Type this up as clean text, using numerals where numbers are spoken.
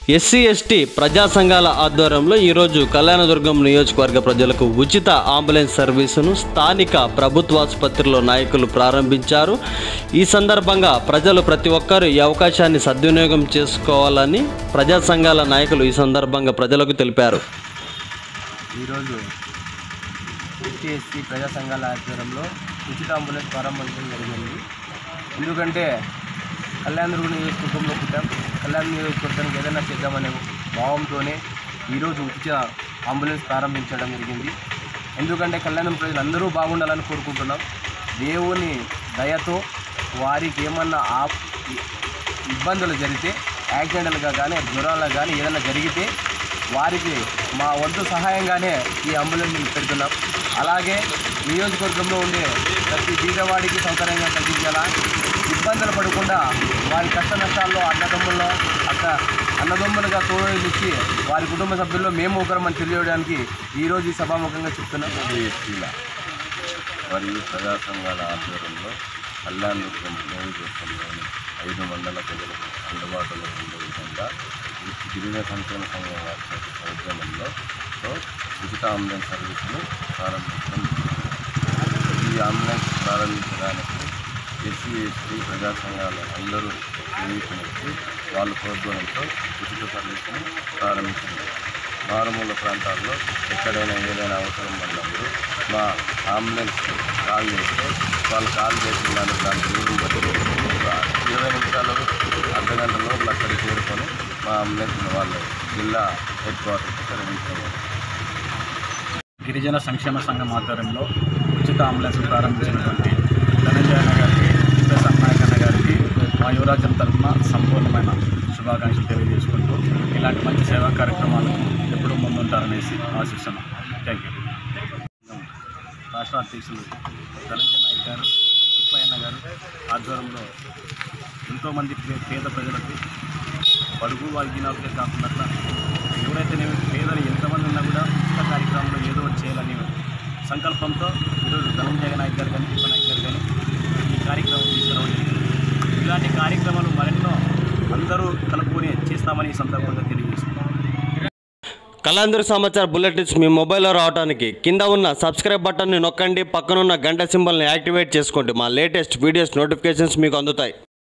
SC ST ప్రజా సంఘాల ఆధ్వర్యంలో ఈరోజు కళ్యాణదుర్గం నియోజకవర్గ ప్రజలకు ఉచిత అంబులెన్స్ సర్వీసును స్థానిక ప్రభుత్వ ఆసుపత్రిలో నాయకులు ప్రారంభించారు. ఈ సందర్భంగా ప్రజలు ప్రతి ఒక్కరూ ఈ అవకాశాన్ని సద్వినియోగం చేసుకోవాలని ప్రజా సంఘాల నాయకులు ఈ సందర్భంగా ప్రజలకు తెలిపారు. ఈరోజు ఎస్సీ ఎస్టీ ప్రజా సంఘాల ఆధ్వర్యంలో ఉచిత అంబులెన్స్ ప్రారంభించడం జరిగింది. ఎందుకంటే కళ్యాణదుర్గం నియోజకవర్గంలో పుట్టాం, కళ్యాణ నియోజకవర్గానికి ఏదైనా చేద్దామనే భావంతోనే ఈరోజు ఉచిత అంబులెన్స్ ప్రారంభించడం జరిగింది. ఎందుకంటే కళ్యాణం ప్రజలందరూ బాగుండాలని కోరుకుంటున్నాం. దేవుని దయతో వారికి ఏమన్నా ఇబ్బందులు జరిగితే, యాక్సిడెంట్లుగా కానీ జ్వరాలుగా కానీ ఏదైనా జరిగితే వారికి మా వంతు సహాయంగానే ఈ అంబులెన్స్ పెడుతున్నాం. అలాగే నియోజకవర్గంలో ఉండే ప్రతి బీదవాడికి సౌకర్యంగా కలిగించాలా, ఇబ్బందులు పడకుండా వారి కష్ట నష్టాల్లో అన్నదమ్ములుగా తోడునిచ్చి వారి కుటుంబ సభ్యుల్లో మేము ఒకరమని తెలియడానికి ఈరోజు ఈ సభాముఖంగా చెప్తున్నాం. ఎస్టీల మరియు ప్రజా సంఘాల ఆధ్వర్యంలో కళ్యాణదుర్గం నియోజకవర్గంలోని 5 మండల ప్రజలకు అందుబాటులో ఉండే విధంగా గిరిజన సంక్షేమ సంఘం వారి సౌజన్యంలో ఉచిత అంబులెన్స్ సర్వీసును ప్రారంభించడం. ఈ అంబులెన్స్ ప్రారంభించడానికి ఎస్సీ ఎస్టీ ప్రజా సంఘాలు అందరూ నియమించి వాళ్ళ ప్రోద్బలంతో ఉచిత సర్వీసును ప్రారంభించింది. మారుమూల ప్రాంతాల్లో ఎక్కడైనా ఏదైనా అవసరం పడినప్పుడు మా అంబులెన్స్ కాల్ చేస్తే వాళ్ళు కాల్ చేసిన దానికి దూరం బట్టి 20 నిమిషాలు అర్ధగంటలో అక్కడికి చేరుకొని మా అంబులెన్స్ వాళ్ళు జిల్లా హెడ్ క్వార్టర్కి తరలించారు. గిరిజన సంక్షేమ సంఘం ఆధ్వర్యంలో ఉచిత అంబులెన్స్ ప్రారంభించినటువంటి ధనంజయ అన్న గారికి, నాయక్ అన్న గారికి మా యువరాజ్యం తరఫున సంపూర్ణమైన శుభాకాంక్షలు తెలియజేసుకుంటూ ఇలాంటి మంచి సేవా కార్యక్రమాలు ఎప్పుడూ ముందుంటారనేసి ఆశిస్తున్నాం. Thank you. రాష్ట్ర అధ్యక్షులు ధనంజయ నాయక్ గారు, తిప్పయ్య అన్న గారు ఆధ్వర్యంలో ఎంతోమంది పేద ప్రజలకు బడుగు వర్గీయులకే కాకుండా ఎవరైతే పేదలు ఎంతమంది ఉన్నా కూడా ఉచిత కార్యక్రమంలో ఏదో ఒకటి చేయాలని సంకల్పంతో ఈరోజు ధనంజయ నాయక్ గారు కానీ, తిప్ప నాయక్ గారు కానీ ఈ కార్యక్రమం తీసుకురావడం జరిగింది. ఇలాంటి కార్యక్రమాలు మరెన్నో అందరూ కలుపుకొని చేస్తామని ఈ సందర్భంగా తెలియజేస్తున్నాం. కళ్యాణదుర్గం సమాచార బులెటిన్స్ మీ మొబైల్లో రావడానికి కింద ఉన్న సబ్స్క్రైబ్ బటన్ని నొక్కండి, పక్కనున్న గంట సింబల్ని యాక్టివేట్ చేసుకోండి. మా లేటెస్ట్ వీడియోస్ నోటిఫికేషన్స్ మీకు అందుతాయి.